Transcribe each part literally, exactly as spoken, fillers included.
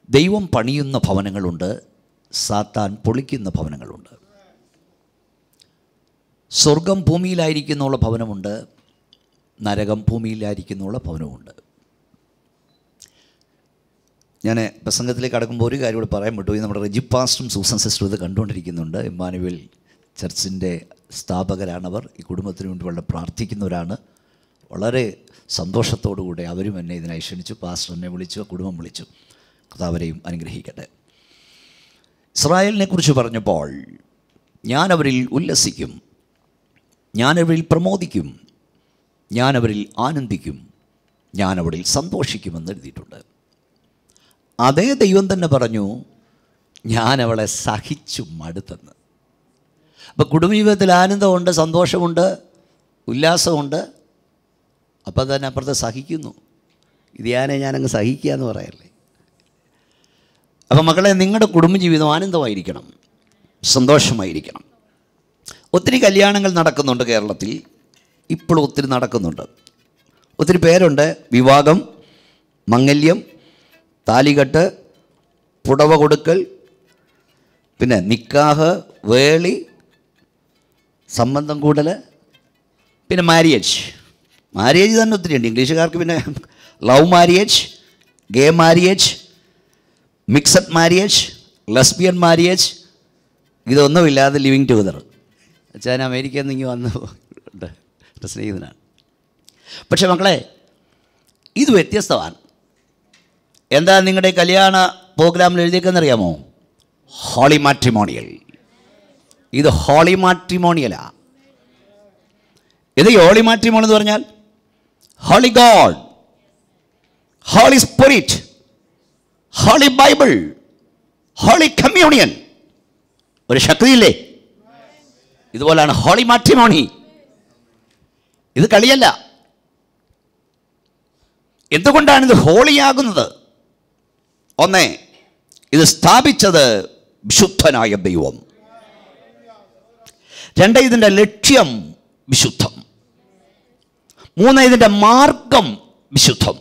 ദൈവം പണിയുന്ന ഭവനങ്ങളുണ്ട്, സാത്താൻ പൊളിക്കുന്ന ഭവനങ്ങളുണ്ട്. സ്വർഗം ഭൂമിയിലായിരിക്കുന്നുള്ള ഭവനമുണ്ട്, നരകം ഭൂമിയിലായിരിക്കുന്നുള്ള ഭവനമുണ്ട്. ഞാൻ പ്രസംഗത്തിലേക്ക് കടക്കുമ്പോൾ ഒരു കാര്യം കൂടെ പറയാൻ പറ്റൂ. നമ്മുടെ റെജി പാസ്റ്ററും സൂസൻ സിസ്റ്ററും ഇത് കണ്ടുകൊണ്ടിരിക്കുന്നുണ്ട്. ഇമ്മാനുവേൽ ചർച്ചിൻ്റെ സ്ഥാപകരാണവർ. ഈ കുടുംബത്തിന് വേണ്ടി വളരെ പ്രാർത്ഥിക്കുന്നവരാണ്. വളരെ സന്തോഷത്തോടുകൂടെ അവരും എന്നെ ഇതിനായി ക്ഷണിച്ചു. പാസ്റ്റർ എന്നെ വിളിച്ചു, കുടുംബം വിളിച്ചു. കർത്താവരെയും അനുഗ്രഹിക്കട്ടെ. ഇസ്രായേലിനെ കുറിച്ച് പറഞ്ഞപ്പോൾ ഞാനവരിൽ ഉല്ലസിക്കും, ഞാനവരിൽ പ്രമോദിക്കും, ഞാനവരിൽ ആനന്ദിക്കും, ഞാനവരിൽ സന്തോഷിക്കുമെന്ന് എഴുതിയിട്ടുണ്ട്. അതേ ദൈവം തന്നെ പറഞ്ഞു, ഞാനവളെ സഹിച്ചു മടുത്തെന്ന്. അപ്പോൾ കുടുംബജീവിതത്തിൽ ആനന്ദമുണ്ട്, സന്തോഷമുണ്ട്, ഉല്ലാസമുണ്ട്. അപ്പം തന്നെ അപ്പുറത്ത് സഹിക്കുന്നു. ഇത് ഞാനെ ഞാനങ്ങ് സഹിക്കുക എന്ന് പറയല്ലേ. അപ്പം മക്കളെ, നിങ്ങളുടെ കുടുംബജീവിതം ആനന്ദമായിരിക്കണം, സന്തോഷമായിരിക്കണം. ഒത്തിരി കല്യാണങ്ങൾ നടക്കുന്നുണ്ട് കേരളത്തിൽ, ഇപ്പോഴും ഒത്തിരി നടക്കുന്നുണ്ട്. ഒത്തിരി പേരുണ്ട്. വിവാഹം, മംഗല്യം, താലികെട്ട്, പുടവ കൊടുക്കൽ, പിന്നെ നിക്കാഹ്, വേളി, സംബന്ധം കൂടൽ, പിന്നെ മാരിയേജ്. മാരിയേജ് തന്നെ ഒത്തിരി ഉണ്ട്. ഇംഗ്ലീഷുകാർക്ക് പിന്നെ love marriage, gay marriage, mixed marriage, lesbian marriage, ഇതൊന്നുമില്ലാതെ ലിവിങ് ടുഗദർ. വെച്ചാൽ അമേരിക്കയിൽ നിന്ന് വന്ന് ഉണ്ട്, സ്നേഹിതനാണ്. പക്ഷെ മക്കളെ, ഇത് വ്യത്യസ്തമാണ്. എന്താ നിങ്ങളുടെ കല്യാണ പ്രോഗ്രാമിൽ എഴുതിയേക്കെന്നറിയാമോ? Holy matrimonial. ഇത് ഹോളി മാട്രിമോണിയലാ. ഇത് ഹോളി മാട്രിമോണിയൽ എന്ന് പറഞ്ഞാൽ holy God, holy spirit, holy Bible, holy communion. ഒരു ശക്തിയില്ലേ? ഇതുപോലാണ് ഹോളി മാട്രിമോണി. ഇത് കളിയല്ല. എന്തുകൊണ്ടാണ് ഇത് ഹോളിയാകുന്നത്? ഒന്ന്, ഇത് സ്ഥാപിച്ചത് വിശുദ്ധനായ ദൈവം. രണ്ട്, ഇതിൻ്റെ ലക്ഷ്യം വിശുദ്ധം. മൂന്ന്, ഇതിൻ്റെ മാർഗം വിശുദ്ധം.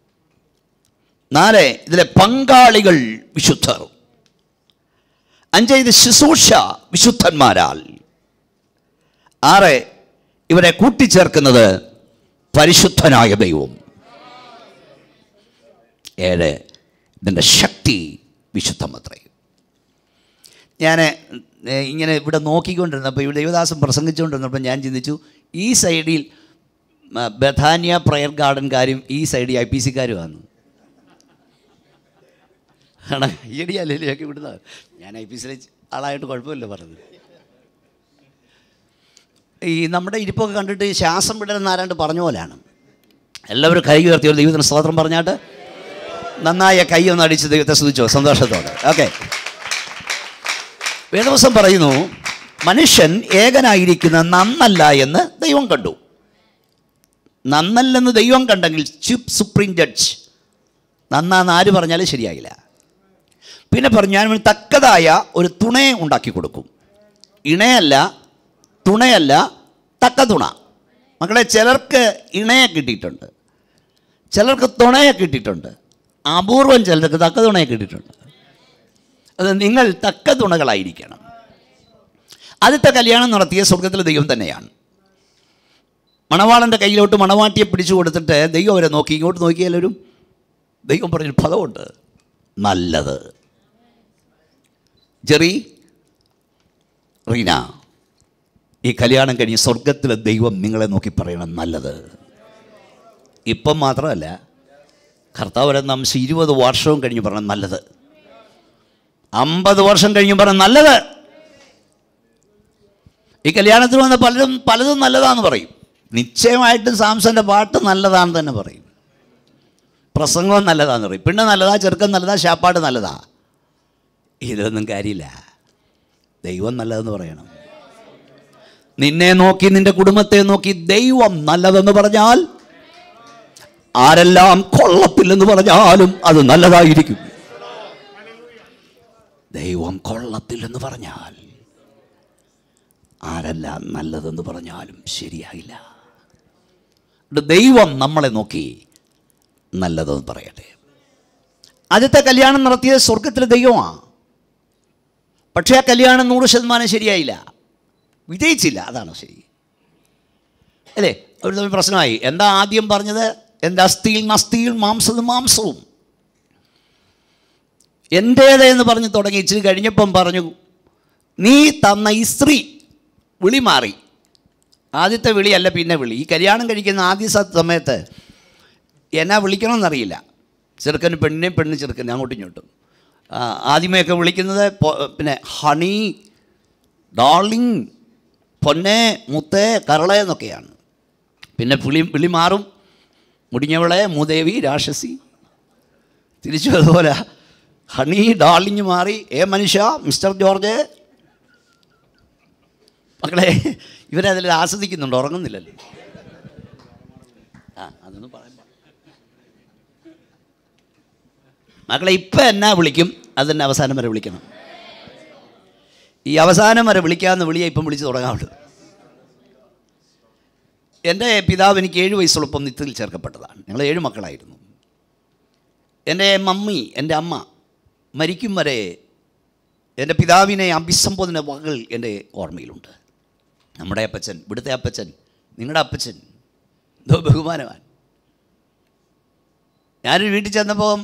നാല്, ഇതിലെ പങ്കാളികൾ വിശുദ്ധർ. അഞ്ച്, ഇത് ശുശ്രൂഷ വിശുദ്ധന്മാരാൽ. ആറ്, ഇവരെ കൂട്ടിച്ചേർക്കുന്നത് പരിശുദ്ധനായ ദൈവം. ഏഴ്, ഇതിൻ്റെ ശക്തി വിശുദ്ധമത്രേ. ഞാൻ ഇങ്ങനെ ഇവിടെ നോക്കിക്കൊണ്ടിരുന്നപ്പോൾ, ഇവിടെ ദേവദാസൻ പ്രസംഗിച്ചുകൊണ്ടിരുന്നപ്പോൾ ഞാൻ ചിന്തിച്ചു, ഈ സൈഡിൽ ബഥാനിയ പ്രയർ ഗാർഡൻകാരും ഈ സൈഡിൽ ഐ പി സിക്കാരുമാണ്. ആണ് ഈടിയല്ലേക്ക് വിടുന്നത്. ഞാൻ ഐ പി സിയിലെ ആളായിട്ട് കുഴപ്പമില്ല പറഞ്ഞത്. ഈ നമ്മുടെ ഇരിപ്പൊക്കെ കണ്ടിട്ട് ശ്വാസം വിടലെന്ന് ആരാണ്ട് പറഞ്ഞ പോലെയാണ്. എല്ലാവരും കൈ ഉയർത്തി ഒരു ദൈവത്തിന് സ്തോത്രം പറഞ്ഞാട്ട് നന്നായ കൈ ഒന്ന് അടിച്ച് ദൈവത്തെ സ്തുതിച്ചോ സന്തോഷത്തോടെ. ഓക്കെ. വേദവസം പറയുന്നു, മനുഷ്യൻ ഏകനായിരിക്കുന്ന നന്നല്ല എന്ന് ദൈവം കണ്ടു. നന്നല്ലെന്ന് ദൈവം കണ്ടെങ്കിൽ ചീഫ് സുപ്രീം ജഡ്ജ് നന്നാന്ന് ആര് പറഞ്ഞാലും ശരിയായില്ല. പിന്നെ പറഞ്ഞു, ഞാൻ തക്കതായ ഒരു തുണയെ ഉണ്ടാക്കി കൊടുക്കും. ഇണയല്ല, തുണയല്ല, തക്ക തുണ. മക്കളെ, ചിലർക്ക് ഇണയെ കിട്ടിയിട്ടുണ്ട്, ചിലർക്ക് തുണയെ കിട്ടിയിട്ടുണ്ട്, അപൂർവം ചിലർക്ക് തക്ക തുണയെ കിട്ടിയിട്ടുണ്ട്. അത് നിങ്ങൾ തക്ക തുണകളായിരിക്കണം. ആദ്യത്തെ കല്യാണം നടത്തിയ സ്വർഗത്തിലെ ദൈവം തന്നെയാണ്. മണവാളൻ്റെ കയ്യിലോട്ട് മണവാട്ടിയെ പിടിച്ചു കൊടുത്തിട്ട് ദൈവം അവരെ നോക്കി, ഇങ്ങോട്ട് നോക്കിയാലും ദൈവം പറഞ്ഞൊരു പദമുണ്ട്, നല്ലത്. ജെറി, റീന, ഈ കല്യാണം കഴിഞ്ഞ് സ്വർഗത്തിലെ ദൈവം നിങ്ങളെ നോക്കി പറയണം നല്ലത്. ഇപ്പം മാത്രമല്ല, കർത്താവ് നംശം ഇരുപത് വർഷവും കഴിഞ്ഞ് പറയണം നല്ലത്. അമ്പത് വർഷം കഴിഞ്ഞ് പറയണം നല്ലത്. ഈ കല്യാണത്തിന് വന്ന പലരും പലതും നല്ലതാണെന്ന് പറയും. നിശ്ചയമായിട്ടും സാംസന്റെ പാട്ട് നല്ലതാണെന്ന് തന്നെ പറയും, പ്രസംഗവും നല്ലതാണെന്ന് പറയും, പിന്നെ നല്ലതാ, ചെറുക്കം നല്ലതാ, ശാപ്പാട് നല്ലതാ. ഇതൊന്നും കാര്യമില്ല. ദൈവം നല്ലതെന്ന് പറയണം. നിന്നെ നോക്കി, നിന്റെ കുടുംബത്തെ നോക്കി ദൈവം നല്ലതെന്ന് പറഞ്ഞാൽ, ആരെല്ലാം കൊള്ളത്തില്ലെന്ന് പറഞ്ഞാലും അത് നല്ലതായിരിക്കും. ദൈവം കൊള്ളത്തില്ലെന്ന് പറഞ്ഞാൽ ആരെല്ലാം നല്ലതെന്ന് പറഞ്ഞാലും ശരിയായില്ല. ദൈവം നമ്മളെ നോക്കി നല്ലതെന്ന് പറയട്ടെ. ആദ്യത്തെ കല്യാണം നടത്തിയത് സ്വർഗത്തിലെ ദൈവമാണ്. പക്ഷേ ആ കല്യാണം നൂറ് ശതമാനം ശരിയായില്ല, വിജയിച്ചില്ല. അതാണ് ശരി അല്ലേ? അവർ തമ്മിൽ പ്രശ്നമായി. എന്താ ആദ്യം പറഞ്ഞത്? എൻ്റെ അസ്ഥിയിൽ നസ്തിയിൽ മാംസവും മാംസവും എൻ്റേത് എന്ന് പറഞ്ഞ് തുടങ്ങി. ഇച്ചിരി കഴിഞ്ഞപ്പം പറഞ്ഞു, നീ തന്ന ഈ സ്ത്രീ വിളി മാറി. ആദ്യത്തെ വിളിയല്ല പിന്നെ വിളി. ഈ കല്യാണം കഴിക്കുന്ന ആദ്യ സമയത്ത് എന്നാ വിളിക്കണമെന്നറിയില്ല. ചെറുക്കന് പെണ്ണിനെ, പെണ്ണിന് ചെറുക്കനെ, അങ്ങോട്ടും ഇങ്ങോട്ടും. ആദ്യമേയൊക്കെ വിളിക്കുന്നത് പിന്നെ ഹണി, ഡാർലിങ്, പൊന്നെ, മുത്തേ, കരളെ എന്നൊക്കെയാണ്. പിന്നെ വിളി വിളി മാറും. മുടിഞ്ഞവളെ, മൂദേവി, രാക്ഷസി. തിരിച്ചു അതുപോലെ ഹണി, ഡാർലിങ് മാറി. ഏ മനുഷ്യ, മിസ്റ്റർ ജോർജ്. മക്കളെ, ഇവരതിൽ ആസ്വദിക്കുന്നുണ്ട്, ഉറങ്ങുന്നില്ലല്ലോ. ആ അതൊന്നും പറയാൻ മക്കളെ, ഇപ്പം എന്നാ വിളിക്കും അത് തന്നെ അവസാനം വരെ വിളിക്കണം. ഈ അവസാനം വരെ വിളിക്കാവുന്ന വിളിയെ ഇപ്പം വിളിച്ച് തുടങ്ങാറുണ്ട്. എൻ്റെ പിതാവ് എനിക്ക് ഏഴ് വയസ്സുള്ളപ്പം നിത്യത്തിൽ ചേർക്കപ്പെട്ടതാണ്. ഞങ്ങൾ ഏഴ് മക്കളായിരുന്നു. എൻ്റെ മമ്മി, എൻ്റെ അമ്മ മരിക്കും വരെ എൻ്റെ പിതാവിനെ അഭിസംബോധന വകൾ എൻ്റെ ഓർമ്മയിലുണ്ട്. നമ്മുടെ അപ്പച്ചൻ, ഇവിടുത്തെ അപ്പച്ചൻ, നിങ്ങളുടെ അപ്പച്ചൻ, എന്തോ ബഹുമാനവാൻ. ഞാനൊരു വീട്ടിൽ ചെന്നപ്പോൾ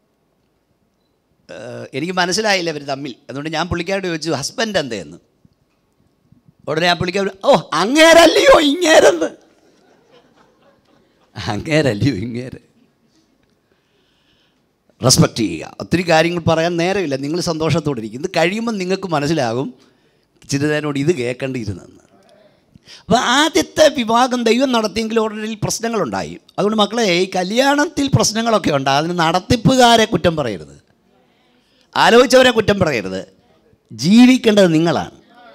എനിക്ക് മനസ്സിലായില്ല ഇവർ തമ്മിൽ. അതുകൊണ്ട് ഞാൻ പുള്ളിക്കാരോട് ചോദിച്ചു, ഹസ്ബൻഡ് എന്തേന്ന്. ഉടനെ ഞാൻ പുള്ളിക്കാരോട്, ഓ അങ്ങേരല്ലയോ ഇങ്ങേരെന്ന്. അങ്ങേരല്ലയോ ഇങ്ങേര്. റെസ്പെക്റ്റ് ചെയ്യുക. ഒത്തിരി കാര്യങ്ങൾ പറയാൻ നേരമില്ല. നിങ്ങൾ സന്തോഷത്തോടെ ഇരിക്കും. ഇത് കഴിയുമ്പോൾ നിങ്ങൾക്ക് മനസ്സിലാകും ചില നേരോട് ഇത് കേൾക്കേണ്ടിയിരുന്നെന്ന്. അപ്പോൾ ആദ്യത്തെ വിവാഹം ദൈവം നടത്തിയെങ്കിൽ ഓർഡറിൽ പ്രശ്നങ്ങളുണ്ടായി. അതുകൊണ്ട് മക്കളെ, ഈ കല്യാണത്തിൽ പ്രശ്നങ്ങളൊക്കെ ഉണ്ട്. അതിന് നടത്തിപ്പുകാരെ കുറ്റം പറയരുത്, ആലോചിച്ചവരെ കുറ്റം പറയരുത്. ജീവിക്കേണ്ടത് നിങ്ങളാണ്.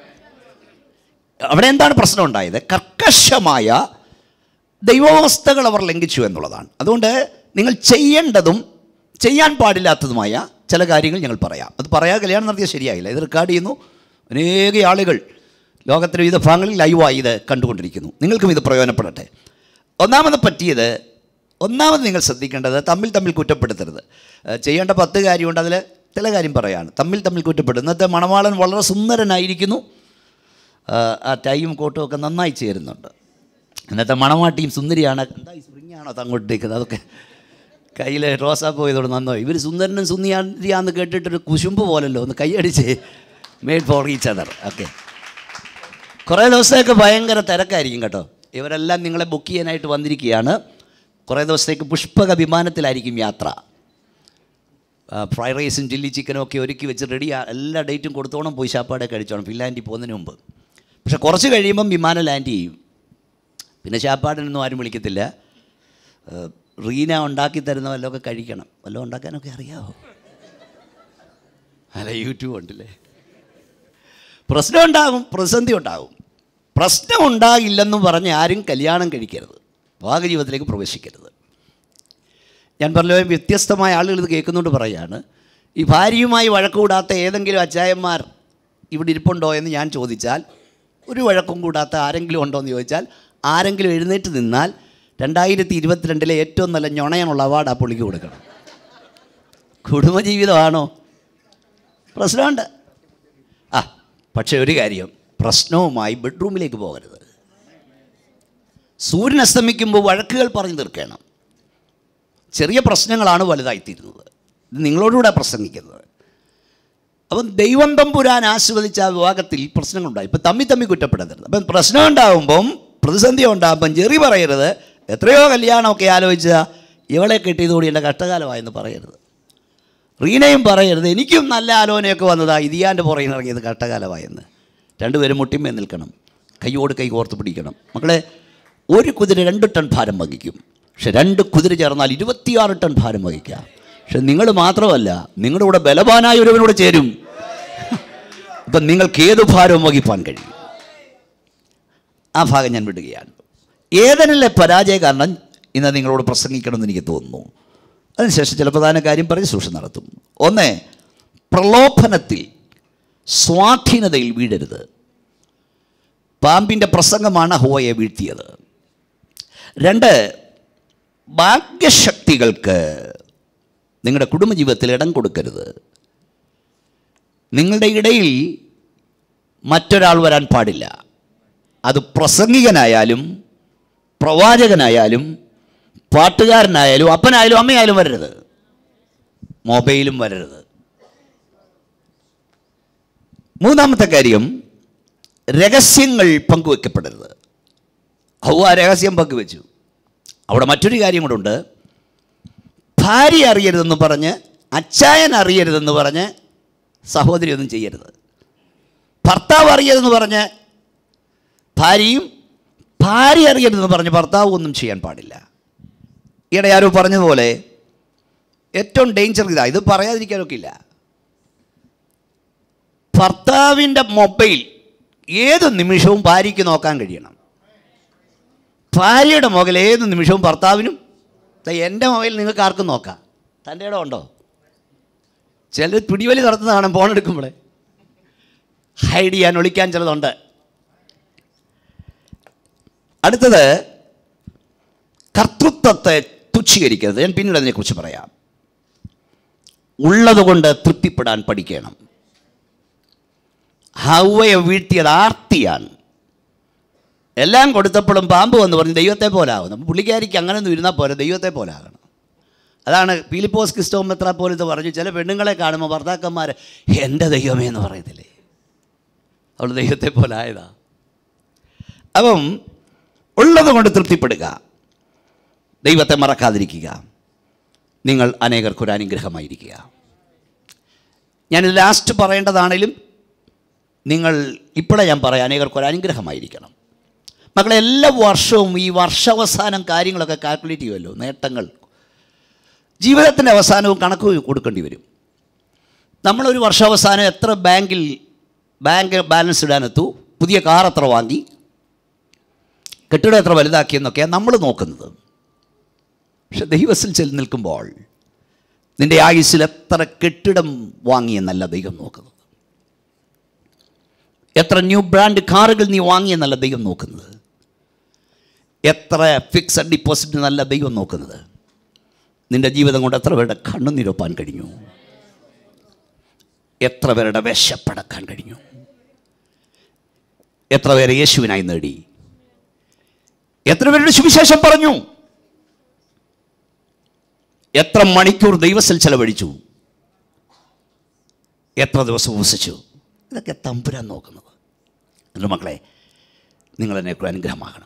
അവിടെ എന്താണ് പ്രശ്നം ഉണ്ടായത്? കർക്കശമായ ദൈവാവസ്ഥകൾ അവർ ലംഘിച്ചു എന്നുള്ളതാണ്. അതുകൊണ്ട് നിങ്ങൾ ചെയ്യേണ്ടതും ചെയ്യാൻ പാടില്ലാത്തതുമായ ചില കാര്യങ്ങൾ ഞങ്ങൾ പറയാം. അത് പറയാൻ കല്യാണം നടത്തിയാൽ ശരിയായില്ല. ഇത് റെക്കോർഡ് ചെയ്യുന്നു. അനേക ആളുകൾ ലോകത്തിലെ വിവിധ ഭാഗങ്ങളിൽ ലൈവായി ഇത് കണ്ടുകൊണ്ടിരിക്കുന്നു. നിങ്ങൾക്കും ഇത് പ്രയോജനപ്പെടട്ടെ. ഒന്നാമത് പറ്റിയത്, ഒന്നാമത് നിങ്ങൾ ശ്രദ്ധിക്കേണ്ടത് തമ്മിൽ തമ്മിൽ കുറ്റപ്പെടുത്തരുത്. ചെയ്യേണ്ട പത്ത് കാര്യമുണ്ട്, അതിൽ ചില കാര്യം പറയാണ്. തമ്മിൽ തമ്മിൽ കുറ്റപ്പെടും. ഇന്നത്തെ മണവാളൻ വളരെ സുന്ദരനായിരിക്കുന്നു, ആ ടൈയും കോട്ടും ഒക്കെ നന്നായി ചേരുന്നുണ്ട്. ഇന്നത്തെ മണവാട്ടിയും സുന്ദരിയാണ്. എന്താ ഈ സ്പ്രിങ്ങാണോ അങ്ങോട്ടേക്കുന്നത്? അതൊക്കെ കയ്യിൽ റോസാ പോയതോട് നന്നോ. ഇവർ സുന്ദരനും സുന്ദരിയാന്ന് കേട്ടിട്ടൊരു കുശുമ്പ് പോലല്ലോ, ഒന്ന് കൈയടിച്ച് made for each other. Okay, കുറേ ദിവസത്തേക്ക് ഭയങ്കര തിരക്കായിരിക്കും കേട്ടോ. ഇവരെല്ലാം നിങ്ങളെ ബുക്ക് ചെയ്യാനായിട്ട് വന്നിരിക്കുകയാണ്. കുറേ ദിവസത്തേക്ക് പുഷ്പക വിമാനത്തിലായിരിക്കും യാത്ര. ഫ്രൈഡ് റൈസും ചില്ലി ചിക്കനും ഒക്കെ ഒരുക്കി വെച്ച് റെഡി, എല്ലാ ഡേറ്റും കൊടുത്തോണം, പോയി ശാപ്പാടെ കഴിച്ചോണം ഫിൻലാൻഡിൽ പോകുന്നതിന് മുമ്പ്. പക്ഷെ കുറച്ച് കഴിയുമ്പം വിമാനം ലാൻഡ് ചെയ്യും. പിന്നെ ശാപ്പാടിനൊന്നും ആരും വിളിക്കത്തില്ല. റീന ഉണ്ടാക്കി തരുന്ന വല്ലതൊക്കെ കഴിക്കണം. വല്ലതും ഉണ്ടാക്കാനൊക്കെ അറിയാമോ? അല്ല, യൂട്യൂബ് ഉണ്ടല്ലേ. പ്രശ്നം ഉണ്ടാകും, പ്രതിസന്ധി ഉണ്ടാകും. പ്രശ്നം ഉണ്ടാകില്ലെന്നും പറഞ്ഞ് ആരും കല്യാണം കഴിക്കരുത്, വിവാഹ ജീവിതത്തിലേക്ക് പ്രവേശിക്കരുത്. ഞാൻ പറഞ്ഞ വ്യത്യസ്തമായ ആളുകൾ ഇത് കേൾക്കുന്നുകൊണ്ട് പറയുകയാണ്, ഈ ഭാര്യയുമായി വഴക്കുകൂടാത്ത ഏതെങ്കിലും അച്ചായന്മാർ ഇവിടെ ഇരിപ്പുണ്ടോ എന്ന് ഞാൻ ചോദിച്ചാൽ, ഒരു വഴക്കും കൂടാത്ത ആരെങ്കിലും ഉണ്ടോ എന്ന് ചോദിച്ചാൽ, ആരെങ്കിലും എഴുന്നേറ്റ് നിന്നാൽ രണ്ടായിരത്തി ഇരുപത്തിരണ്ടിലെ ഏറ്റവും നല്ല ഞൊണയാനുള്ള അവാർഡ് ആ പുള്ളിക്ക് കൊടുക്കണം. കുടുംബജീവിതമാണോ? പ്രശ്നമുണ്ട്. ആ പക്ഷേ ഒരു കാര്യം, പ്രശ്നവുമായി ബെഡ്റൂമിലേക്ക് പോകരുത്. സൂര്യൻ അസ്തമിക്കുമ്പോൾ വഴക്കുകൾ പറഞ്ഞു തീർക്കണം. ചെറിയ പ്രശ്നങ്ങളാണ് വലുതായിത്തീരുന്നത്. ഇത് നിങ്ങളോടുകൂടെ പ്രസംഗിക്കുന്നത്. അപ്പം ദൈവം തമ്പുരാൻ ആസ്വദിച്ച ആ വിവാഹത്തിൽ പ്രശ്നങ്ങളുണ്ടായി. ഇപ്പം തമ്മി തമ്മി കുറ്റപ്പെടരുത്. അപ്പം പ്രശ്നം ഉണ്ടാകുമ്പം, പ്രതിസന്ധി ഉണ്ടാകുമ്പം ചെറി പറയരുത്. എത്രയോ കല്യാണമൊക്കെ ആലോചിച്ച ഇവളെ കെട്ടിയതോടി എൻ്റെ കഷ്ടകാലമായെന്ന് പറയരുത്. റീനയും പറയരുത് എനിക്കും നല്ല ആലോചനയൊക്കെ വന്നതാ, ഇതിയാൻ്റെ പുറകിൽ ഇറങ്ങിയത് കഷ്ടകാലമായെന്ന്. രണ്ടുപേരും മുട്ടിമേ നിൽക്കണം, കൈയോട് കൈ കോർത്ത് പിടിക്കണം. മക്കളെ, ഒരു കുതിര രണ്ട് ടൺ ഭാരം വഹിക്കും, പക്ഷെ രണ്ട് കുതിര ചേർന്നാൽ ഇരുപത്തിയാറ് ടൺ ഭാരം വഹിക്കാം. പക്ഷെ നിങ്ങൾ മാത്രമല്ല, നിങ്ങളുടെ കൂടെ ബലവാനായ ഒരുവനോട് ചേരും. അപ്പം നിങ്ങൾക്ക് ഏത് ഭാരവും വഹിപ്പാൻ കഴിയും. ആ ഭാഗം ഞാൻ വിടുകയാണ്. ഏതെനിലെ പരാജയ കാരണം ഇന്ന് നിങ്ങളോട് പ്രസംഗിക്കണമെന്ന് എനിക്ക് തോന്നുന്നു. അതിനുശേഷം ചില പ്രധാന കാര്യം പറഞ്ഞ് ശുശ്രൂഷ നടത്തും. ഒന്ന്, പ്രലോഭനത്തിൽ സ്വാധീനതയിൽ വീഴരുത്. പാമ്പിൻ്റെ പ്രസംഗമാണ് ഹവ്വയെ വീഴ്ത്തിയത്. രണ്ട്, ഭാഗ്യശക്തികൾക്ക് നിങ്ങളുടെ കുടുംബജീവിതത്തിൽ ഇടം കൊടുക്കരുത്. നിങ്ങളുടെ ഇടയിൽ മറ്റൊരാൾ വരാൻ പാടില്ല. അത് പ്രസംഗികനായാലും പ്രവാചകനായാലും പാട്ടുകാരനായാലും അപ്പനായാലും അമ്മയായാലും വരരുത്. മൊബൈലും വരരുത്. മൂന്നാമത്തെ കാര്യം, രഹസ്യങ്ങൾ പങ്കുവെക്കപ്പെടരുത്. ഹൗവ രഹസ്യം പങ്കുവെച്ചു. അവിടെ മറ്റൊരു കാര്യം കൂടെ ഉണ്ട്. ഭാര്യ അറിയരുതെന്ന് പറഞ്ഞ് അച്ചായൻ അറിയരുതെന്ന് പറഞ്ഞ് സഹോദരി ഒന്നും ചെയ്യരുത്. ഭർത്താവ് അറിയരുതെന്ന് പറഞ്ഞ് ഭാര്യയും ഭാര്യ അറിയരുതെന്ന് പറഞ്ഞ് ഭർത്താവ് ഒന്നും ചെയ്യാൻ പാടില്ല. ഈയിടെ ആരോ പറഞ്ഞതുപോലെ ഏറ്റവും ഡേഞ്ചർ ഇതാ, ഇത് പറയാതിരിക്കാനൊക്കെ ഇല്ല. ഭർത്താവിൻ്റെ മൊബൈൽ ഏത് നിമിഷവും ഭാര്യയ്ക്ക് നോക്കാൻ കഴിയണം. ഭാര്യയുടെ മൊബൈൽ ഏത് നിമിഷവും ഭർത്താവിനും. എൻ്റെ മൊബൈൽ നിങ്ങൾക്ക് ആർക്കും നോക്കാം. തൻ്റെ ഇടം ഉണ്ടോ? ചിലർ പിടിവലി നടത്തുന്നതാണ് ഫോൺ എടുക്കുമ്പോഴേ. ഹൈഡ് ചെയ്യാൻ ഒളിക്കാൻ ചിലതുണ്ട്. അടുത്തത്, കർത്തൃത്വത്തെ തുച്ഛീകരിക്കരുത്. ഞാൻ പിന്നീട് അതിനെക്കുറിച്ച് പറയാം. ഉള്ളതുകൊണ്ട് തൃപ്തിപ്പെടാൻ പഠിക്കണം. ഹൗവയെ വീഴ്ത്തിയത് ആർത്തിയാണ്. എല്ലാം കൊടുത്തപ്പോഴും പാമ്പ് വന്ന് പറഞ്ഞ് ദൈവത്തെ പോലാകും. പുള്ളിക്കാരിക്ക് അങ്ങനെയൊന്നും ഇരുന്നാൽ പോരെ, ദൈവത്തെ പോലാകണം. അതാണ് ഫിലിപ്പോസ് ക്രിസ്തോം മെത്രാപ്പോലീത്ത പറഞ്ഞു, ചില പെണ്ണുങ്ങളെ കാണുമ്പോൾ ഭർത്താക്കന്മാർ എൻ്റെ ദൈവമേ എന്ന് പറയത്തില്ലേ, അവൾ ദൈവത്തെ പോലായതാ. അപ്പം ഉള്ളത് കൊണ്ട് തൃപ്തിപ്പെടുക, ദൈവത്തെ മറക്കാതിരിക്കുക. നിങ്ങൾ അനേകർക്കൊരു അനുഗ്രഹമായിരിക്കുക. ഞാനിത് ലാസ്റ്റ് പറയേണ്ടതാണെങ്കിലും നിങ്ങൾ ഇപ്പോഴേ ഞാൻ പറയാം, അനേകർക്കൊരു അനുഗ്രഹമായിരിക്കണം. മക്കളെ, എല്ലാ വർഷവും ഈ വർഷാവസാനം കാര്യങ്ങളൊക്കെ കാൽക്കുലേറ്റ് ചെയ്യുമല്ലോ, നേട്ടങ്ങൾ. ജീവിതത്തിൻ്റെ അവസാനവും കണക്ക് കൊടുക്കേണ്ടി വരും. നമ്മളൊരു വർഷാവസാനം എത്ര ബാങ്കിൽ ബാങ്ക് ബാലൻസ് ഇടാനെത്തു, പുതിയ കാർ എത്ര വാങ്ങി, കെട്ടിടം എത്ര വലുതാക്കിയെന്നൊക്കെയാണ് നമ്മൾ നോക്കുന്നത്. പക്ഷെ ദൈവത്തിൽ ചെന്ന് നിൽക്കുമ്പോൾ നിൻ്റെ ആയുസ്സിൽ എത്ര കെട്ടിടം വാങ്ങിയെന്നല്ല ദൈവം നോക്കുന്നത്. എത്ര ന്യൂ ബ്രാൻഡ് കാറുകൾ നീ വാങ്ങിയെന്നല്ല ദൈവം നോക്കുന്നത്. എത്ര ഫിക്സഡ് ഡിപ്പോസിറ്റ് എന്നല്ല ദൈവം നോക്കുന്നത്. നിൻ്റെ ജീവിതം കൊണ്ട് എത്ര പേരുടെ കണ്ണുനീരൊപ്പാൻ കഴിഞ്ഞു, എത്ര പേരുടെ വിശപ്പടക്കാൻ കഴിഞ്ഞു, എത്ര പേരെ യേശുവിനായി നേടി, എത്ര പേരുടെ സുവിശേഷം പറഞ്ഞു, എത്ര മണിക്കൂർ ദൈവത്തിൽ ചെലവഴിച്ചു, എത്ര ദിവസം ഉപസിച്ചു. ഇതൊക്കെ തമ്പുരാൻ നോക്കുന്നത്. എൻ്റെ മക്കളെ, നിങ്ങളെന്നെ അനുഗ്രഹമാകണം.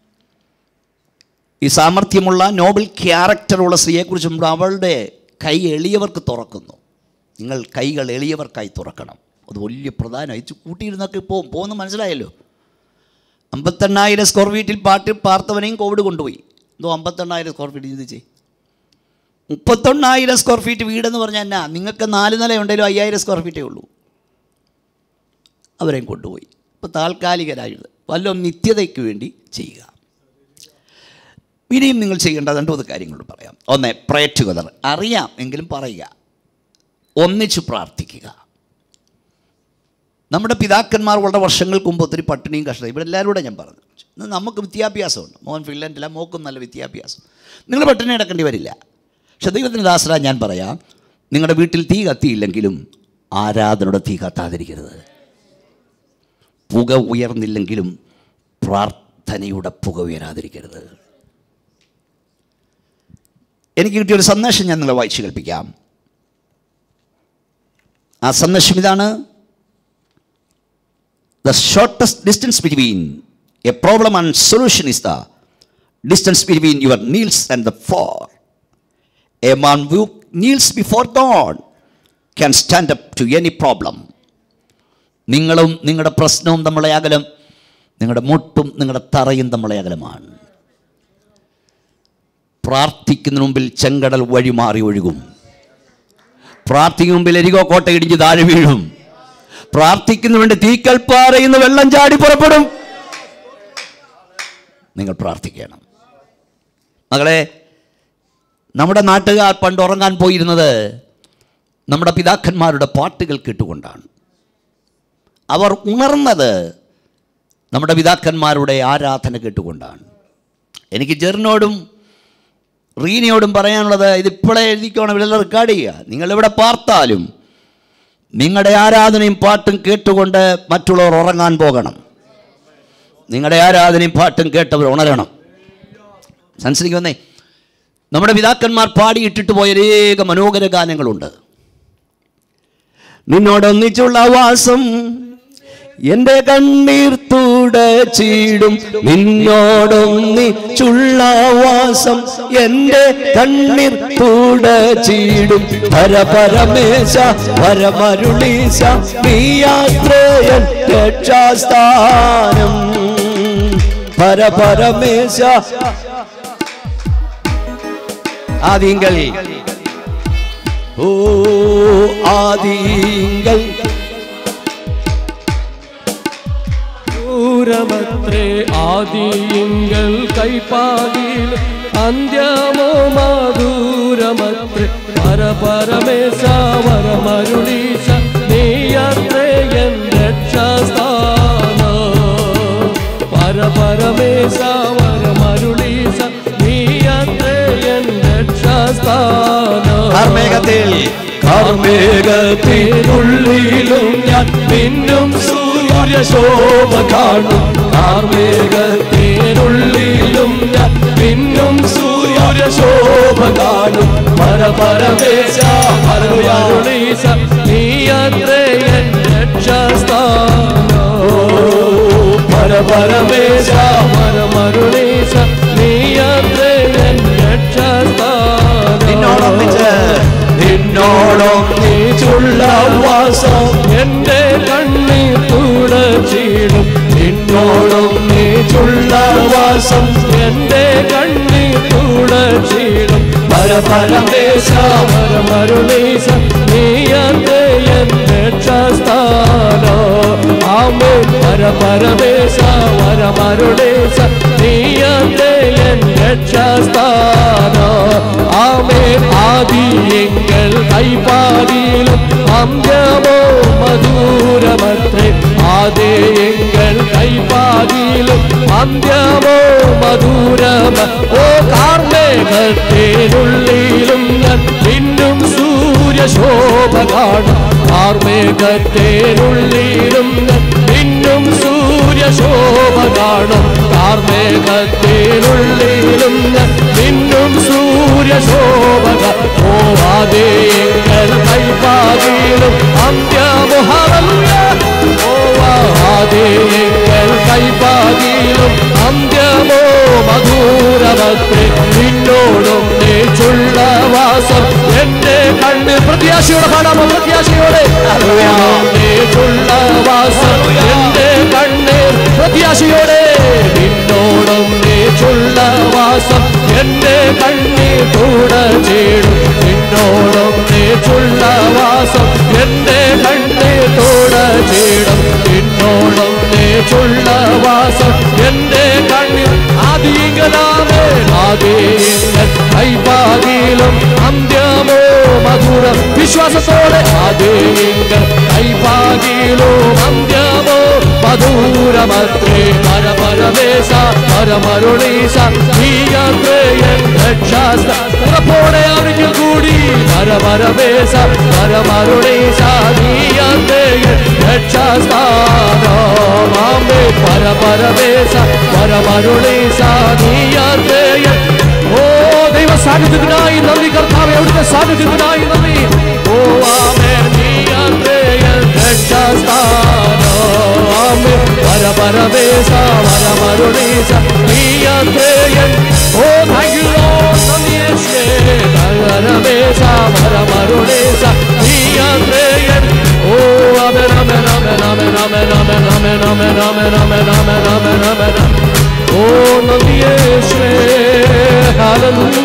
ഈ സാമർഥ്യമുള്ള നോബൽ ക്യാരക്ടറുള്ള സ്ത്രീയെക്കുറിച്ച് നമ്മൾ അവളുടെ കൈ എളിയവർക്ക് തുറക്കുന്നു. നിങ്ങൾ കൈകൾ എളിയവർക്കായി തുറക്കണം. അത് വലിയ പ്രധാനമായി. കൂട്ടിയിരുന്നൊക്കെ പോകും പോകുന്ന മനസ്സിലായല്ലോ. അമ്പത്തെണ്ണായിരം സ്ക്വയർ ഫീറ്റിൽ പാട്ട് പാർത്തവനെയും കോവിഡ് കൊണ്ടുപോയി. എന്തോ അമ്പത്തെണ്ണായിരം സ്ക്വയർ ഫീറ്റ് ചിന്തിച്ചേ. മുപ്പത്തൊന്നായിരം സ്ക്വയർ ഫീറ്റ് വീടെന്ന് പറഞ്ഞാൽ എന്നാ, നിങ്ങൾക്ക് നാല് നില ഉണ്ടെങ്കിലും അയ്യായിരം സ്ക്വയർ ഫീറ്റേ ഉള്ളൂ. അവരെയും കൊണ്ടുപോയി. ഇപ്പോൾ താൽക്കാലികരായത് വല്ലതും നിത്യതയ്ക്ക് വേണ്ടി ചെയ്യുക. ഇനിയും നിങ്ങൾ ചെയ്യേണ്ട രണ്ടു കാര്യങ്ങൾ പറയാം. ഒന്ന്, പ്രേ ടുഗദർ. അറിയാം എങ്കിലും പറയുക, ഒന്നിച്ച് പ്രാർത്ഥിക്കുക. നമ്മുടെ പിതാക്കന്മാർ വളരെ വർഷങ്ങൾക്ക് മുമ്പ് ഒത്തിരി പട്ടിണിയും കഷ്ടത, ഇവിടെ എല്ലാവരും കൂടെ ഞാൻ പറഞ്ഞു. നമുക്ക് വിദ്യാഭ്യാസമുണ്ട്, മോൻ ഫിൻലൻഡില്ല, മോക്കും നല്ല വിദ്യാഭ്യാസം. നിങ്ങൾ പട്ടിണി കിടക്കേണ്ടി വരില്ല. പക്ഷെ ദൈവത്തിൻ്റെ ദാസരാ ഞാൻ പറയാം, നിങ്ങളുടെ വീട്ടിൽ തീ കത്തിയില്ലെങ്കിലും ആരാധനയുടെ തീ കത്താതിരിക്കരുത്. പുക ഉയർന്നില്ലെങ്കിലും പ്രാർത്ഥനയുടെ പുക ഉയരാതിരിക്കരുത്. എനിക്ക് കിട്ടിയൊരു സന്ദേശം ഞാൻ നിങ്ങളെ വായിച്ചു കേൾപ്പിക്കാം. ആ സന്ദേശം ഇതാണ്: The shortest distance between a problem and solution is the distance between your knees and the floor. A man who kneels before God can stand up to any problem. നിങ്ങളും നിങ്ങളുടെ പ്രശ്നവും തമ്മിലുള്ള അകലം, നിങ്ങളുടെ മുട്ടും നിങ്ങളുടെ തറയും തമ്മിലുള്ള അകലമാണ്. പ്രാർത്ഥിക്കുന്ന മുമ്പിൽ ചെങ്കടൽ വഴിമാറി ഒഴുകും. പ്രാർത്ഥിക്കുന്ന മുമ്പിൽ എരികോ കോട്ട ഇടിഞ്ഞ് താഴെ വീഴും. പ്രാർത്ഥിക്കുന്ന വേണ്ടി തീക്കൽപ്പാറയിന്ന് വെള്ളം ചാടി പുറപ്പെടും. നിങ്ങൾ പ്രാർത്ഥിക്കണം. മകളെ, നമ്മുടെ നാട്ടുകാർ പണ്ട് ഉറങ്ങാൻ പോയിരുന്നത് നമ്മുടെ പിതാക്കന്മാരുടെ പാട്ടുകൾ കേട്ടുകൊണ്ടാണ്. അവർ ഉണർന്നത് നമ്മുടെ പിതാക്കന്മാരുടെ ആരാധന കേട്ടുകൊണ്ടാണ്. എനിക്ക് ജെറിനോടും റീനയോടും പറയാനുള്ളത്, ഇതിപ്പോഴേ എഴുതിക്കോണം, ഇവിടെ റെക്കോർഡ് ചെയ്യുക. നിങ്ങളിവിടെ പാർത്താലും നിങ്ങളുടെ ആരാധനയും പാട്ടും കേട്ടുകൊണ്ട് മറ്റുള്ളവർ ഉറങ്ങാൻ പോകണം. നിങ്ങളുടെ ആരാധനയും പാട്ടും കേട്ടവർ ഉണരണം. സംസാരിക്കുന്നേ, നമ്മുടെ പിതാക്കന്മാർ പാടിയിട്ടിട്ട് പോയ അനേക മനോഹര ഗാനങ്ങളുണ്ട്. നിന്നോടൊന്നിച്ചുള്ള വാസം എൻ്റെ കണ്ണീർ തുടച്ചിടും, നിന്നോടൊന്നിച്ചുള്ള വാസം എൻ്റെ കണ്ണീർ തുടച്ചിടും. പരപരമേശ പരമരുളീശ നീ യാത്രയൻ രക്ഷാസ്ഥാനം. പരപരമേശ ആദിങ്കൽ ഓ ആദിങ്കൽ ദൂരമത്രേ ആദിയിങ്കൽ കൈപ്പാകിൽ അന്ത്യമോ മധുരമത്രേ. പരപരമേശ വരമരുളീശ നീയത്രേ എൻ രക്ഷാസ്ഥാനം. പരപരമേശ വരമരുളീശ നീയത്രേ എൻ രക്ഷാസ്ഥാനം. കാർമേഘത്തിൽ കാർമേഘത്തിനുള്ളിലും ഞാൻ മിന്നും സൂര്യശോഭ കാണും. കാർമേഘത്തിനുള്ളിലും ഞാൻ മിന്നും സൂര്യശോഭ കാണും. പരപരമേശ പരമരുളീശ നീയത്രേ എൻ രക്ഷാസ്ഥാനം. പരപരമേശ പരമരുളീശ നീയത്രേ എൻ രക്ഷാസ്ഥാനം. നിന്നോടൊന്നിച്ച് നിന്നോടൊന്നിച്ചുള്ള വാസം എൻ്റെ കണ്ണീർ തുടച്ചിടും. നിന്നോടൊന്നിച്ചുള്ള വാസം എൻ്റെ കണ്ണീർ തുടച്ചിടും. പരപരമേശ പരമരുളീശ നീയത്രേ എൻ രക്ഷാസ്ഥാനം. ആമേൻ. പരപരമേശ പരമരുളീശ നീയത്രേ എൻ രക്ഷാസ്ഥാനം. ആമേൻ. ആദിയെങ്കൽ കൈപ്പാതിയിലും അന്ത്യമോ മധുരമത്രേ. ആദിയെങ്കൽ കൈപ്പാതിയിലും അന്ത്യമോ മധുരമ. ഓ കാർമേഘത്തിനുള്ളിലും ഞാൻ പിന്നും സൂര്യശോഭ കാണും. കാർമേഘത്തിനുള്ളിലും ഞാൻ പിന്നും സൂര്യശോഭ കാണും. കാർമേഘത്തിനുള്ളിലും ഞാൻ പിന്നും സൂര്യശോഭ. ഓ ആദിയെങ്കൽ കൈപ്പാതിയിലും അന്ത്യമോ ഹല്ലേലൂയ. ഓ ആദിയെങ്കൽ കൈപ്പാതിയിലും അന്ത്യമോ മധുരമത്രേ. നിന്നോടൊന്നിച്ചുള്ള വാസം എൻ്റെ കണ്ണ് പ്രത്യാശയോടെ പാടാമോ? പ്രത്യാശയോടെ ഒന്നിച്ചുള്ള വാസം എൻ്റെ കണ്ണ് പ്രത്യാശയോടെ. നിന്നോടൊന്നിച്ചുള്ള വാസം എൻ്റെ കണ്ണീർ തുടച്ചിടും. നിന്നോടൊന്നിച്ചുള്ള വാസം എൻ്റെ കണ്ണീർ തുടച്ചിടും. നിന്നോടൊന്നിച്ചുള്ള വാസം എൻ്റെ കണ്ണീർ. ആദിങ്കലാമേ ആദിങ്കൽ കൈപ്പാകിലും അന്ത്യമോ മധുരം. വിശ്വാസത്തോടെ ആദിങ്കൽ കൈപ്പാകിലും അന്ത്യമോ മധുരമത്രേ. പരപരമേശ പരമരുളീശ നീയത്രേ എൻ രക്ഷാസ്ഥാനം. ഉറപ്പോടെ ഒരിക്കൽ കൂടി പരപരമേശ പരമരുളീശ നീയത്രേ എൻ രക്ഷാസ്ഥാനം. ആമേൻ. പരപരമേശ പരമരുളീശ നീയത്രേ എൻ. ഓ ദൈവ സാന്നിധ്യത്തിനായി നന്ദി കർത്താവേ, അവിടുത്തെ സാന്നിധ്യത്തിനായി നന്ദി. ഓ ആമേൻ. നീയത്രേ എൻ രക്ഷാസ്ഥാനം. ആമേൻ. പരപരമേശ പരമരുളീശ നീയത്രേ എൻ. Oh thank you Lord. നന്ദി യേശുവേ. പരപരമേശ പരമരുളീശ നീയത്രേ എൻ. ഓ ആമേൻ ആമേൻ ആമേൻ ആമേൻ ആമേൻ ആമേൻ ആമേൻ ആമേൻ ആമേൻ ആമേൻ ആമേൻ ആമേൻ ആമേൻ. ഓ നന്ദി യേശുവേ. ഹല്ലേലൂയ.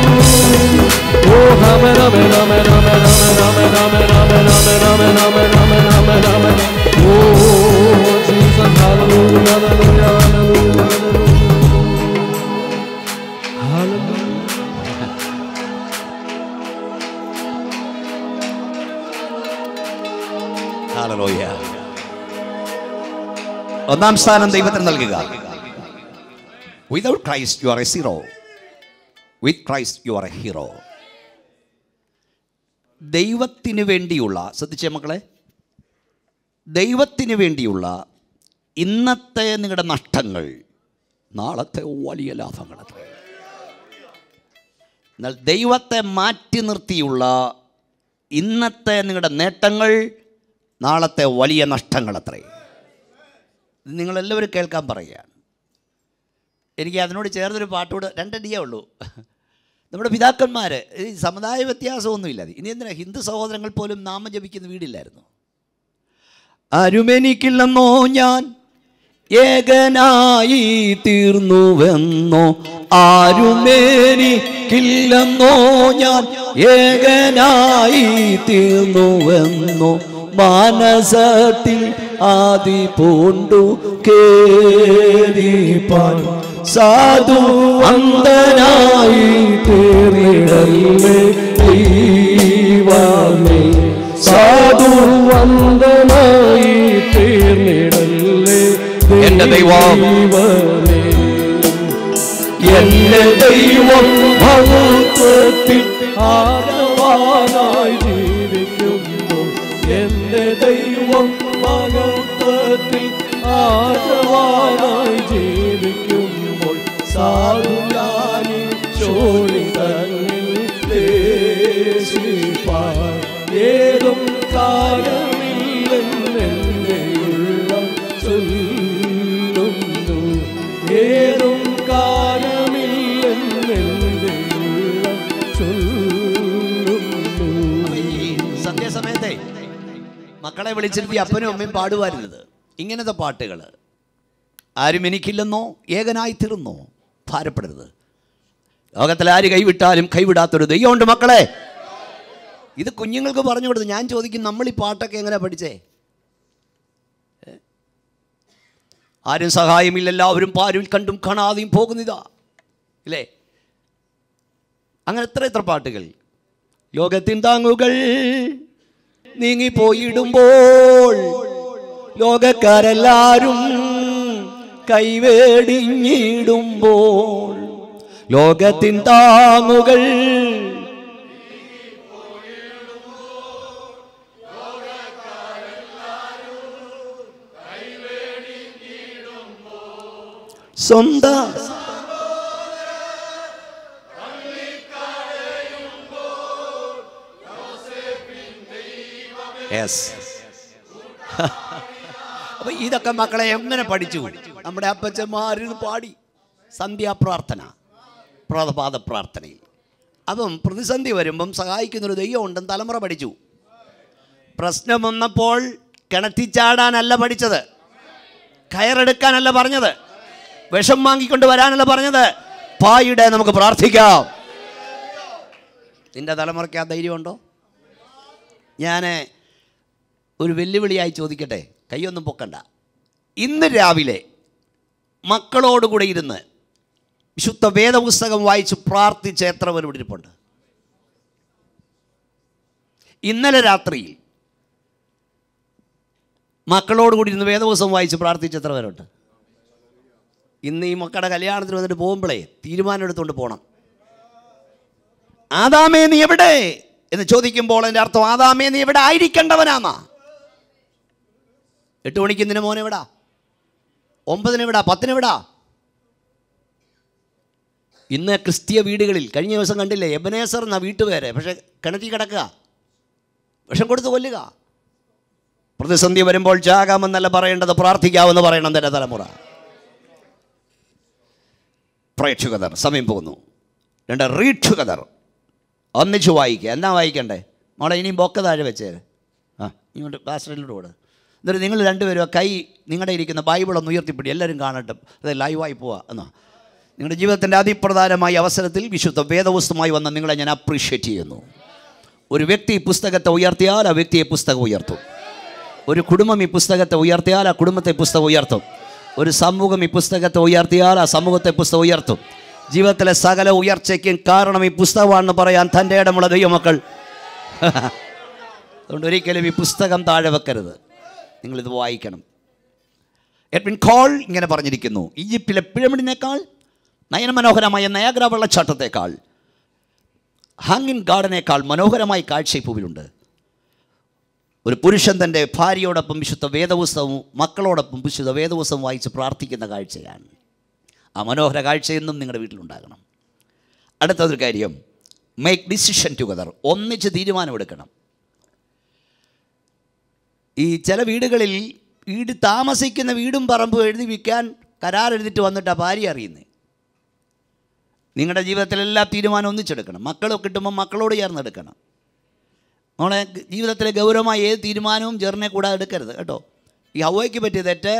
ഓ ആമേൻ ആമേൻ ആമേൻ ആമേൻ ആമേൻ ആമേൻ ആമേൻ ആമേൻ ആമേൻ ആമേൻ ആമേൻ ആമേൻ ആമേൻ ആമേൻ. Oh Jesus. ഹല്ലേലൂയ ഹല്ലേലൂയ ഹല്ലേലൂയ ഹല്ലേലൂയ. ഹല്ലേലൂയ. ഒന്നാം സ്ഥാനം ദൈവത്തിന് നൽകുക. Without Christ you are a zero. With Christ you are a hero. ദൈവത്തിന് വേണ്ടിയുള്ള, ശ്രദ്ധിച്ചേ മക്കളെ, ദൈവത്തിന് വേണ്ടിയുള്ള ഇന്നത്തെ നിങ്ങളുടെ നഷ്ടങ്ങൾ നാളത്തെ വലിയ ലാഭങ്ങളത്ര. എന്നാൽ ദൈവത്തെ മാറ്റി നിർത്തിയുള്ള ഇന്നത്തെ നിങ്ങളുടെ നേട്ടങ്ങൾ നാളത്തെ വലിയ നഷ്ടങ്ങളത്രേ. ഇത് നിങ്ങളെല്ലാവരും കേൾക്കാൻ പറയുകയാണ്. എനിക്ക് അതിനോട് ചേർന്നൊരു പാട്ടോട് രണ്ടടിയേ ഉള്ളൂ. നമ്മുടെ പിതാക്കന്മാർ ഈ സമുദായ വ്യത്യാസമൊന്നുമില്ല. ഇനി എന്തിനാ ഹിന്ദു സഹോദരങ്ങൾ പോലും നാമം ജപിക്കുന്ന വീടില്ലായിരുന്നു. ആരുമെനിക്കില്ലെന്നോ ഞാൻ ഏകനായി തീർന്നുവെന്നോ, ആരുമെനിക്കില്ലെന്നോ ഞാൻ ഏകനായി തീർന്നുവെന്നോ, മാനസത്തിൽ ആദി പൂണ്ടു കേരിപ്പാൻ സാധു അന്ധനായി തീർന്നിടല്ലേ ദൈവമേ, സാധു അന്ധനായി തീർന്നിടല്ലേ എന്റെ ദൈവമേ. എന്റെ ദൈവം മഹത്വത്തിൽ ആദരവാനായി ജീവിക്കുമ്പോൾ, എന്റെ ദൈവം മഹത്വത്തിൽ ആദരവാനായി ജീവിക്കുമ്പോൾ, സാധുയാനി ചോരി തന്നിൽ ദേശിപ്പാൻ ഏതും കാര്യമില്ലെന്നെന്റെ ഉള്ളം ചൊല്ലുന്നു, ഏതും കാര്യമില്ലെന്നെന്റെ ഉള്ളം ചൊല്ലുന്നു. സന്ധ്യാസമയത്തെ മക്കളെ വിളിച്ചിരുത്തി അപ്പനും അമ്മയും പാടുവായിരുന്നത് ഇങ്ങനത്തെ പാട്ടുകൾ. ആരും എനിക്കില്ലെന്നോ ഏകനായി തീർന്നോ, ഭാരപ്പെടരുത്. ലോകത്തിൽ ആര് കൈവിട്ടാലും കൈവിടാത്തൊരു ദൈവമുണ്ട് മക്കളെ. ഇത് കുഞ്ഞുങ്ങൾക്ക് പറഞ്ഞു കൊടുത്തു. ഞാൻ ചോദിക്കും, നമ്മൾ ഈ പാട്ടൊക്കെ എങ്ങനെ പഠിച്ചേ? ആരും സഹായമില്ല, എല്ലാവരും പാരിൽ കണ്ടും കാണാതെയും പോകുന്നതാ, ഇല്ലേ? അങ്ങനെ എത്ര എത്ര പാട്ടുകൾ. ലോകത്തിൻ താങ്ങുകൾ നീങ്ങിപ്പോയിടുമ്പോൾ, ലോകക്കാരെല്ലാരും കൈവേടിഞ്ഞിടുമ്പോൾ, ലോകത്തിൻ താങ്ങുകൾ സ്വന്തം അപ്പൊ ഇതൊക്കെ മക്കളെ എങ്ങനെ പഠിച്ചു? നമ്മുടെ അപ്പച്ചന്മാരിൽ പാടി സന്ധ്യാപ്രാർത്ഥന, പ്രഭാത പ്രാർത്ഥനയിൽ. അപ്പം പ്രതിസന്ധി വരുമ്പം സഹായിക്കുന്നൊരു ദൈവം ഉണ്ടെന്ന് തലമുറ പഠിച്ചു. പ്രശ്നം വന്നപ്പോൾ കിണറ്റിച്ചാടാനല്ല പഠിച്ചത്, കയറെടുക്കാനല്ല പറഞ്ഞത്, വിഷം വാങ്ങിക്കൊണ്ട് വരാനല്ല പറഞ്ഞത്, പായിടെ നമുക്ക് പ്രാർത്ഥിക്കാം. നിന്റെ തലമുറയ്ക്ക് ആ ധൈര്യമുണ്ടോ? ഞാൻ ഒരു വെല്ലുവിളിയായി ചോദിക്കട്ടെ, കൈയൊന്നും പൊക്കണ്ട. ഇന്ന് രാവിലെ മക്കളോടുകൂടെ ഇരുന്ന് വിശുദ്ധ വേദപുസ്തകം വായിച്ച് പ്രാർത്ഥിച്ച എത്ര പേർ ഇവിടെ ഇരിപ്പുണ്ട്? ഇന്നലെ രാത്രിയിൽ മക്കളോടുകൂടി ഇരുന്ന് വേദപുസ്തകം വായിച്ച് പ്രാർത്ഥിച്ച എത്ര പേരുണ്ട്? ഇന്ന് ഈ മക്കളുടെ കല്യാണത്തിന് വന്നിട്ട് പോകുമ്പോഴേ തീരുമാനം എടുത്തുകൊണ്ട് പോകണം. ആദാമേ നീ എവിടെ എന്ന് ചോദിക്കുമ്പോൾ എൻ്റെ അർത്ഥം ആദാമേ നീ എവിടെ ആയിരിക്കേണ്ടവനാന്നാ. എട്ട് മണിക്ക് നിന്റെ മോനെ എവിടാ? ഒമ്പതിന് എവിടാ? പത്തിന് എവിടാ? ഇന്ന് ക്രിസ്തീയ വീടുകളിൽ കഴിഞ്ഞ ദിവസം കണ്ടില്ലേ, എബനേസർ എന്നാ വീട്ടുപേര്, പക്ഷെ കിണറ്റി കിടക്കുക, വിഷം കൊടുത്ത് കൊല്ലുക. പ്രതിസന്ധി വരുമ്പോൾ ചാകാമെന്നല്ല പറയേണ്ടത്, പ്രാർത്ഥിക്കാമെന്ന് പറയണം എൻ്റെ തലമുറ. Pray together. സമയം പോകുന്നു. രണ്ട് റീഡ് ടുഗദർ. ഒന്നിച്ച് വായിക്കുക. എന്നാ വായിക്കണ്ടേ മോളെ? ഇനിയും ബൊക്ക താഴെ വെച്ചേ. ആ ഇങ്ങോട്ട് പാസ്റ്ററിലോട്ട് ഓട്. എന്നിട്ട് നിങ്ങൾ രണ്ടുപേരും കൈ നിങ്ങളുടെ ഇരിക്കുന്ന ബൈബിളൊന്ന് ഉയർത്തിപ്പിടി, എല്ലാവരും കാണട്ടെ. അത് ലൈവായി പോവാ എന്നാ. നിങ്ങളുടെ ജീവിതത്തിൻ്റെ അതിപ്രധാനമായ അവസരത്തിൽ വിശുദ്ധ വേദപുസ്തകമായി വന്ന നിങ്ങളെ ഞാൻ അപ്രീഷിയേറ്റ് ചെയ്യുന്നു. ഒരു വ്യക്തി ഈ പുസ്തകത്തെ ഉയർത്തിയാൽ ആ വ്യക്തിയെ പുസ്തകം ഉയർത്തും. ഒരു കുടുംബം ഈ പുസ്തകത്തെ ഉയർത്തിയാൽ ആ കുടുംബത്തെ പുസ്തകം ഉയർത്തും. ഒരു സമൂഹം ഈ പുസ്തകത്തെ ഉയർത്തിയാൽ ആ സമൂഹത്തെ പുസ്തകം ഉയർത്തും. ജീവിതത്തിലെ സകല ഉയർച്ചയ്ക്കും കാരണം ഈ പുസ്തകമാണെന്ന് പറയാൻ തൻ്റെ ഇടമുള്ള ദൈവമക്കൾ. അതുകൊണ്ട് ഒരിക്കലും ഈ പുസ്തകം താഴെ വെക്കരുത്, നിങ്ങളിത് വായിക്കണം. എഡ്വിൻ കോൾ ഇങ്ങനെ പറഞ്ഞിരിക്കുന്നു, ഈജിപ്തിലെ പിരമിഡിനേക്കാൾ നയനമനോഹരമായ നയാഗ്ര വെള്ളച്ചാട്ടത്തേക്കാൾ ഹാങ്ങിങ് ഗാർഡനേക്കാൾ മനോഹരമായി കാഴ്ച ഈ ഭൂമിയിലുണ്ട്. ഒരു പുരുഷൻ തൻ്റെ ഭാര്യയോടൊപ്പം വിശുദ്ധ വേദപുസ്തകവും മക്കളോടൊപ്പം വിശുദ്ധ വേദപുസ്തകം വായിച്ച് പ്രാർത്ഥിക്കുന്ന കാഴ്ചയാണ്. ആ മനോഹര കാഴ്ചയൊന്നും നിങ്ങളുടെ വീട്ടിലുണ്ടാകണം. അടുത്തൊരു കാര്യം, മേക്ക് ഡിസിഷൻ ടുഗദർ. ഒന്നിച്ച് തീരുമാനമെടുക്കണം. ഈ ചില വീടുകളിൽ വീട് താമസിക്കുന്ന വീടും പറമ്പും എഴുതി വിൽക്കാൻ കരാർ എഴുതിയിട്ട് വന്നിട്ട് ആ ഭാര്യ അറിയുന്നത്. നിങ്ങളുടെ ജീവിതത്തിൽ എല്ലാ തീരുമാനവും ഒന്നിച്ചെടുക്കണം. മക്കളൊക്കെ കിട്ടുമ്പോൾ മക്കളോട് ചേർന്നെടുക്കണം. നമ്മളെ ജീവിതത്തിലെ ഗൗരവമായ ഏത് തീരുമാനവും ചെറുനെ കൂടാതെ എടുക്കരുത് കേട്ടോ. ഈ ഹവ്വയ്ക്ക് പറ്റിയ തെറ്റ്,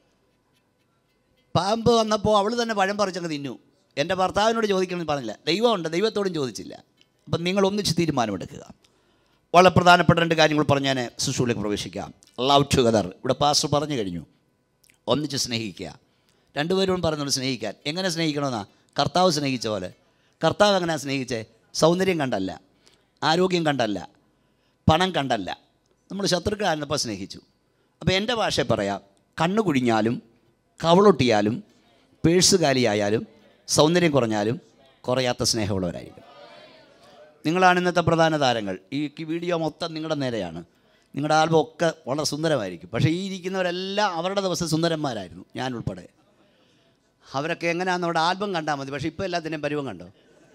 പാമ്പ് വന്നപ്പോൾ അവൾ തന്നെ പഴം പറിച്ചങ്ങ് തിന്നു. എൻ്റെ ഭർത്താവിനോട് ചോദിക്കണമെന്ന് പറഞ്ഞില്ല, ദൈവമുണ്ട്, ദൈവത്തോടും ചോദിച്ചില്ല. അപ്പം നിങ്ങൾ ഒന്നിച്ച് തീരുമാനമെടുക്കുക. വളരെ പ്രധാനപ്പെട്ട രണ്ട് കാര്യങ്ങൾ പറഞ്ഞ് ഞാൻ ശുശ്രൂഷയിലേക്ക് പ്രവേശിക്കാം. Love together. ഇവിടെ പാസ്റ്റർ പറഞ്ഞു കഴിഞ്ഞു. ഒന്നിച്ച് സ്നേഹിക്കുക. രണ്ടുപേരും പറഞ്ഞോളൂ സ്നേഹിക്കാൻ. എങ്ങനെ സ്നേഹിക്കണമെന്നാ? കർത്താവ് സ്നേഹിച്ച പോലെ. കർത്താവ് എങ്ങനെയാണ് സ്നേഹിച്ചേ? സൗന്ദര്യം കണ്ടല്ല, ആരോഗ്യം കണ്ടല്ല, പണം കണ്ടല്ല. നമ്മൾ ശത്രുക്കളായിരുന്നപ്പോൾ സ്നേഹിച്ചു. അപ്പോൾ എൻ്റെ ഭാഷയിൽ പറയാം, കണ്ണു കുഴിഞ്ഞാലും കവളൊട്ടിയാലും പേഴ്സ് കാലിയായാലും സൗന്ദര്യം കുറഞ്ഞാലും കുറയാത്ത സ്നേഹമുള്ളവരായിരിക്കും. നിങ്ങളാണ് ഇന്നത്തെ പ്രധാന താരങ്ങൾ. ഈ വീഡിയോ മൊത്തം നിങ്ങളുടെ നേരെയാണ്. നിങ്ങളുടെ ആൽബം ഒക്കെ വളരെ സുന്ദരമായിരിക്കും. പക്ഷേ ഈ ഇരിക്കുന്നവരെല്ലാം അവരുടെ ദിവസം സുന്ദരന്മാരായിരുന്നു, ഞാൻ ഉൾപ്പെടെ. അവരൊക്കെ എങ്ങനെയാണെന്ന് അവിടെ ആൽബം കണ്ടാൽ മതി. പക്ഷേ ഇപ്പോൾ എല്ലാത്തിൻ്റെയും പരുവം കണ്ടോ?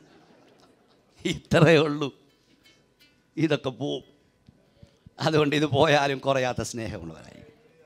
ഇത്രയേ ഉള്ളൂ. ഇതൊക്കെ പോവും. അതുകൊണ്ട് ഇത് പോയാലും കുറയാത്ത സ്നേഹമുള്ളവരായിരിക്കും.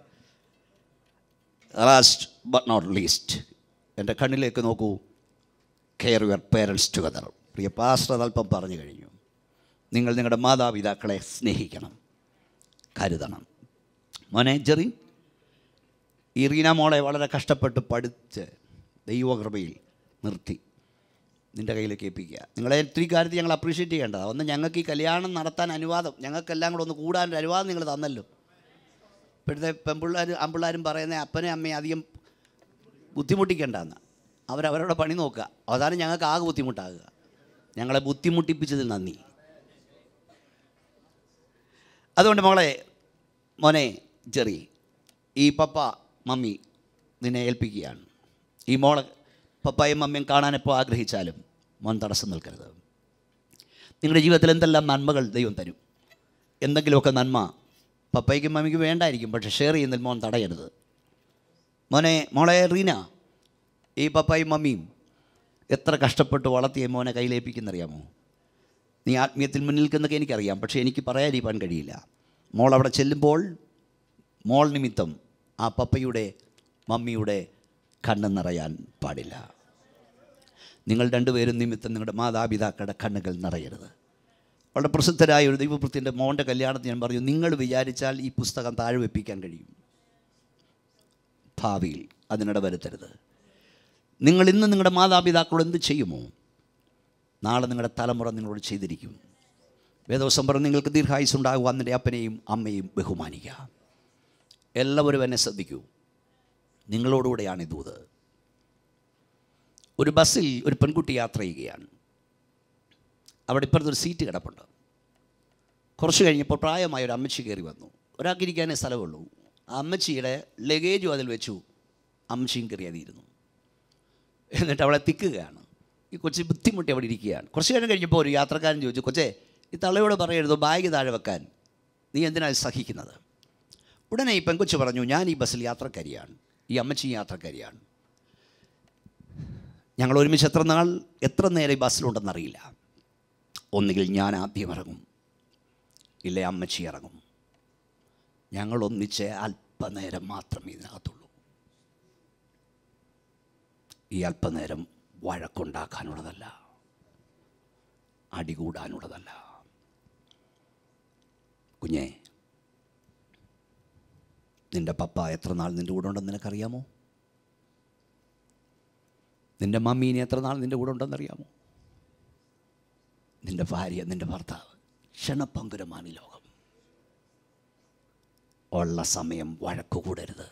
ലാസ്റ്റ് ബട്ട് നോട്ട് ലീസ്റ്റ്, എൻ്റെ കണ്ണിലേക്ക് നോക്കൂ. Care your parents together. പ്രിയ പാസ്റ്റർ അതല്പം പറഞ്ഞു കഴിഞ്ഞു. നിങ്ങൾ നിങ്ങളുടെ മാതാപിതാക്കളെ സ്നേഹിക്കണം, കരുതണം. മോനെ ജെറി, ഈ റീന മോളെ വളരെ കഷ്ടപ്പെട്ട് പഠിച്ച് ദൈവകൃപയിൽ നിർത്തി നിൻ്റെ കയ്യിലേക്ക് ഏൽപ്പിക്കുക. നിങ്ങളെ ഒത്തിരി കാര്യത്തിൽ ഞങ്ങൾ അപ്രീഷിയേറ്റ് ചെയ്യേണ്ടതാണ്. ഒന്ന്, ഞങ്ങൾക്ക് ഈ കല്യാണം നടത്താൻ അനുവാദം, ഞങ്ങൾക്കെല്ലാം കൂടെ ഒന്ന് കൂടാനൊരു അനുവാദം നിങ്ങൾ തന്നല്ലോ. ഇപ്പോഴത്തെ പെൺപിള്ളേർ ആൺപിള്ളേരും പറയുന്നത് അപ്പനെ അമ്മയെ അധികം ബുദ്ധിമുട്ടിക്കേണ്ടെന്ന്. അവരവരുടെ പണി നോക്കുക. അവസാനം ഞങ്ങൾക്ക് ആകെ ബുദ്ധിമുട്ടാകുക. ഞങ്ങളെ ബുദ്ധിമുട്ടിപ്പിച്ചതിൽ നന്ദി. അതുകൊണ്ട് മോളെ, മോനെ ജെറി, ഈ പപ്പ മമ്മി നിന്നെ ഏൽപ്പിക്കുകയാണ്. ഈ മോളെ പപ്പായും മമ്മിയും കാണാനെപ്പോൾ ആഗ്രഹിച്ചാലും മോൻ തടസ്സം നിൽക്കരുത്. നിങ്ങളുടെ ജീവിതത്തിൽ എന്തെല്ലാം നന്മകൾ ദൈവം തരും. എന്തെങ്കിലുമൊക്കെ നന്മ പപ്പയ്ക്കും മമ്മിക്കും വേണ്ടായിരിക്കും, പക്ഷേ ഷെയർ ചെയ്യുന്നതിൽ മോൻ തടയരുത്. മോനെ മോളെ റീന, ഈ പപ്പായും മമ്മിയും എത്ര കഷ്ടപ്പെട്ട് വളർത്തിയ മോനെ കയ്യിലേൽപ്പിക്കുന്നറിയാമോ? നീ ആത്മീയത്തിൽ മുന്നിൽ നിൽക്കുന്നതൊക്കെ എനിക്കറിയാം, പക്ഷേ എനിക്ക് പറയാതിരിക്കാൻ കഴിയില്ല. മോൾ അവിടെ ചെല്ലുമ്പോൾ മോൾ നിമിത്തം ആ പപ്പയുടെ മമ്മിയുടെ കണ്ണ് നിറയാൻ പാടില്ല. നിങ്ങൾ രണ്ടുപേരും നിമിത്തം നിങ്ങളുടെ മാതാപിതാക്കളുടെ കണ്ണുകൾ നിറയരുത്. വളരെ പ്രസിദ്ധരായ ഒരു ദൈവവൃത്തിൻ്റെ മോൻ്റെ കല്യാണത്തിന് ഞാൻ പറഞ്ഞു, നിങ്ങൾ വിചാരിച്ചാൽ ഈ പുസ്തകം താഴെ വെപ്പിക്കാൻ കഴിയും. ഭാവിയിൽ അതിനിട വരുത്തരുത്. നിങ്ങൾ ഇന്ന് നിങ്ങളുടെ മാതാപിതാക്കളോട് എന്ത് ചെയ്യുമോ, നാളെ നിങ്ങളുടെ തലമുറ നിങ്ങളോട് ചെയ്തിരിക്കും. വേദവസം പറഞ്ഞ് നിങ്ങൾക്ക് ദീർഘായുസ് ഉണ്ടാകുക, നിൻ്റെ അപ്പനെയും അമ്മയും ബഹുമാനിക്കുക. എല്ലാവരും എന്നെ ശ്രദ്ധിക്കൂ, നിങ്ങളോടുകൂടെയാണ് ഈ ദൂത്. ഒരു ബസ്സിൽ ഒരു പെൺകുട്ടി യാത്ര ചെയ്യുകയാണ്. അവിടെ ഇപ്പുറത്തൊരു സീറ്റ് കിടപ്പുണ്ട്. കുറച്ച് കഴിഞ്ഞപ്പോൾ പ്രായമായ ഒരു അമ്മച്ചി കയറി വന്നു. ഒരാൾക്കിരിക്കാനേ സ്ഥലമുള്ളൂ. ആ അമ്മച്ചിയുടെ ലഗേജും അതിൽ വെച്ചു, അമ്മച്ചിയും കയറി അതിരുന്നു. എന്നിട്ട് അവളെ തിക്കുകയാണ്. ഈ കൊച്ചി ബുദ്ധിമുട്ടി അവിടെ ഇരിക്കുകയാണ്. കുറച്ച് നേരം കഴിഞ്ഞപ്പോൾ ഒരു യാത്രക്കാരൻ ചോദിച്ചു, കൊച്ചേ, ഈ തള്ളയോട് പറയരുത് ബാഗ് താഴെ വെക്കാൻ, നീ എന്തിനാണ് സഹിക്കുന്നത്? ഉടനെ ഈ പെൺകൊച്ച് പറഞ്ഞു, ഞാൻ ഈ ബസ്സിൽ യാത്രക്കാരിയാണ്, ഈ അമ്മച്ചി യാത്രക്കാരിയാണ്. ഞങ്ങൾ ഒരുമിച്ച് എത്ര നാൾ എത്ര നേരം ഈ ബസ്സിലുണ്ടെന്നറിയില്ല. ഒന്നുകിൽ ഞാൻ ആദ്യം ഇറങ്ങും, ഇല്ലേ അമ്മച്ചി ഇറങ്ങും. ഞങ്ങൾ ഒന്നിച്ച് അല്പനേരം മാത്രമേ ഇതിനകത്തുള്ളൂ. ഈ അല്പനേരം വഴക്കുണ്ടാക്കാനുള്ളതല്ല, അടികൂടാനുള്ളതല്ല. കുഞ്ഞേ, നിൻ്റെ പപ്പ എത്ര നാൾ നിൻ്റെ കൂടെ ഉണ്ടെന്ന് നിനക്കറിയാമോ? നിൻ്റെ മമ്മീനെ എത്ര നാൾ നിൻ്റെ കൂടെ ഉണ്ടെന്നറിയാമോ? നിൻ്റെ ഭാര്യ, നിൻ്റെ ഭർത്താവ് ക്ഷണഭങ്കുരമാണ് ഈ ലോകം. ഉള്ള സമയം വഴക്ക് കൂടരുത്,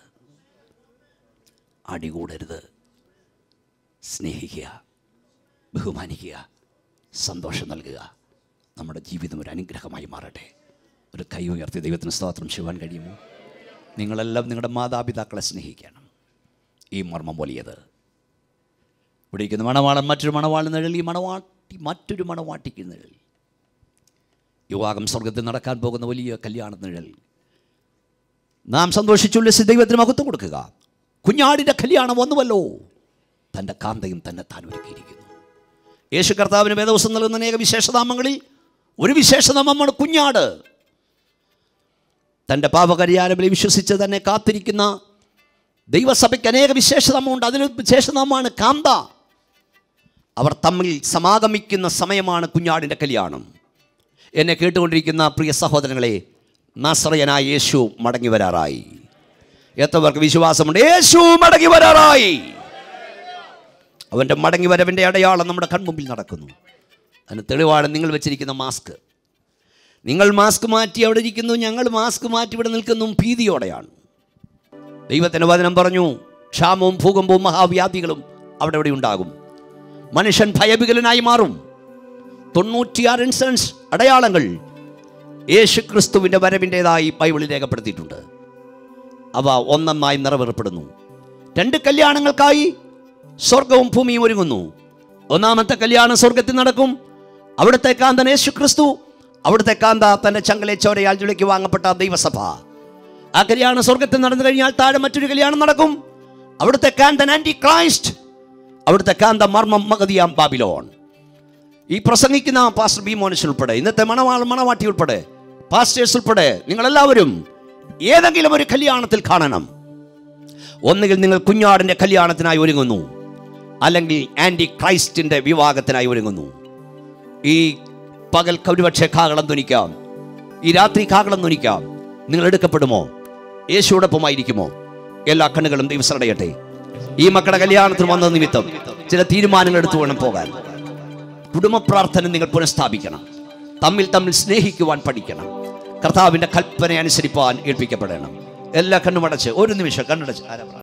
അടികൂടരുത്. സ്നേഹിക്കുക, ബഹുമാനിക്കുക, സന്തോഷം നൽകുക. നമ്മുടെ ജീവിതം ഒരു അനുഗ്രഹമായി മാറട്ടെ. ഒരു കൈ ഉയർത്തി ദൈവത്തിന് സ്തോത്രം ചെയ്യുവാൻ കഴിയുമോ? നിങ്ങളെല്ലാം നിങ്ങളുടെ മാതാപിതാക്കളെ സ്നേഹിക്കണം. ഈ മർമ്മം വലിയത്. ഇവിടെ ഇരിക്കുന്ന മണവാളൻ മറ്റൊരു മണവാളൻ നിഴൽ ഈ മണവാൾ മണവാട്ടി, മറ്റൊരു മണവാട്ടിക്ക് നിഴൽ. യുവാകം സ്വർഗത്തിൽ നടക്കാൻ പോകുന്ന വലിയ കല്യാണ നിഴൽ. നാം സന്തോഷിച്ചുല്ലസിച്ച് ദൈവത്തിന് മഹത്വം കൊടുക്കുക. കുഞ്ഞാടിൻ്റെ കല്യാണം വന്നുവല്ലോ. തൻ്റെ കാന്തയും തന്നെ താൻ ഒരുക്കിയിരിക്കുന്നു. യേശു കർത്താവിന് വേദവസം നൽകുന്ന അനേക വിശേഷനാമങ്ങളിൽ ഒരു വിശേഷനാമമാണ് കുഞ്ഞാട്. തൻ്റെ പാപപരിഹാരബലി വിശ്വസിച്ച് തന്നെ കാത്തിരിക്കുന്ന ദൈവസഭയ്ക്ക് അനേക വിശേഷനാമമുണ്ട്. അതിലൊരു വിശേഷനാമമാണ് കാന്ത. അവർ തമ്മിൽ സമാഗമിക്കുന്ന സമയമാണ് കുഞ്ഞാടിൻ്റെ കല്യാണം. എന്നെ കേട്ടുകൊണ്ടിരിക്കുന്ന പ്രിയ സഹോദരങ്ങളെ, നാസറയനായ യേശു മടങ്ങി വരാറായി. എത്ര പേർക്ക് വിശ്വാസമുണ്ട്? യേശു മടങ്ങി വരാറായി. അവൻ്റെ മടങ്ങി വരവിൻ്റെ അടയാളം നമ്മുടെ കൺമുമ്പിൽ നടക്കുന്നു. അതിന് തെളിവാണ് നിങ്ങൾ വെച്ചിരിക്കുന്ന മാസ്ക്. നിങ്ങൾ മാസ്ക് മാറ്റി അവിടെ ഇരിക്കുന്നു, ഞങ്ങൾ മാസ്ക് മാറ്റി ഇവിടെ നിൽക്കുന്നു ഭീതിയോടെയാണ്. ദൈവത്തിൻ്റെ വചനം പറഞ്ഞു, ക്ഷാമവും ഭൂകമ്പവും മഹാവ്യാധികളും അവിടെ ഇവിടെ ഉണ്ടാകും. മനുഷ്യൻ ഭയവികലനായി മാറും. തൊണ്ണൂറ്റിയാറ് ഇൻസിഡൻസ് അടയാളങ്ങൾ യേശു ക്രിസ്തുവിൻ്റെ വരവിൻ്റേതായി ബൈബിളിൽ രേഖപ്പെടുത്തിയിട്ടുണ്ട്. അവ ഒന്നൊന്നായി നിറവേറപ്പെടുന്നു. രണ്ട് കല്യാണങ്ങൾക്കായി സ്വർഗവും ഭൂമിയും ഒരുങ്ങുന്നു. ഒന്നാമത്തെ കല്യാണം സ്വർഗത്തിൽ നടക്കും. അവിടുത്തെ കാന്തൻ യേശു ക്രിസ്തു, അവിടുത്തെ കാന്ത തൻ്റെ ചങ്കലെ ചോരയാൽ ജുളിക്ക് വാങ്ങപ്പെട്ട ദൈവസഭ. ആ കല്യാണം സ്വർഗത്തിൽ നടന്നു കഴിഞ്ഞാൽ താഴെ മറ്റൊരു കല്യാണം നടക്കും. അവിടുത്തെ കാന്തൻ ആൻറ്റി ക്രൈസ്റ്റ്, അവിടുത്തെ കാന്ത മർമ്മം മഗതിയാം ബാബിലോൺ. ഈ പ്രസംഗിക്കുന്ന പാസ്റ്റർ ബി മോനിസ് ഉൾപ്പെടെ, ഇന്നത്തെ മണവാൾ മണവാട്ടി ഉൾപ്പെടെ, പാസ്റ്റേഴ്സ് ഉൾപ്പെടെ നിങ്ങളെല്ലാവരും ഏതെങ്കിലും ഒരു കല്യാണത്തിൽ കാണണം. ഒന്നുകിൽ നിങ്ങൾ കുഞ്ഞാടിൻ്റെ കല്യാണത്തിനായി ഒരുങ്ങുന്നു, അല്ലെങ്കിൽ ആൻറ്റി ക്രൈസ്റ്റിൻ്റെ വിവാഹത്തിനായി ഒരുങ്ങുന്നു. ഈ പകൽ ഒരുപക്ഷെ കാഹളം ധ്വനിക്കാം, ഈ രാത്രി കാഹളം ധ്വനിക്കാം. നിങ്ങൾ എടുക്കപ്പെടുമോ? യേശുവോടൊപ്പമായിരിക്കുമോ? എല്ലാ കണ്ണുകളും ദൈവസടയട്ടെ. ഈ മക്കളുടെ കല്യാണത്തിന് വന്ന നിമിത്തം ചില തീരുമാനങ്ങൾ എടുത്തു വേണം പോകാൻ. കുടുംബ പ്രാർത്ഥന നിങ്ങൾ പുനഃസ്ഥാപിക്കണം. തമ്മിൽ തമ്മിൽ സ്നേഹിക്കുവാൻ പഠിക്കണം. കർത്താവിൻ്റെ കൽപ്പന അനുസരിപ്പാൻ ഏൽപ്പിക്കപ്പെടണം. എല്ലാ കണ്ണുമടച്ച് ഒരു നിമിഷം കണ്ണടച്ച് ആരാ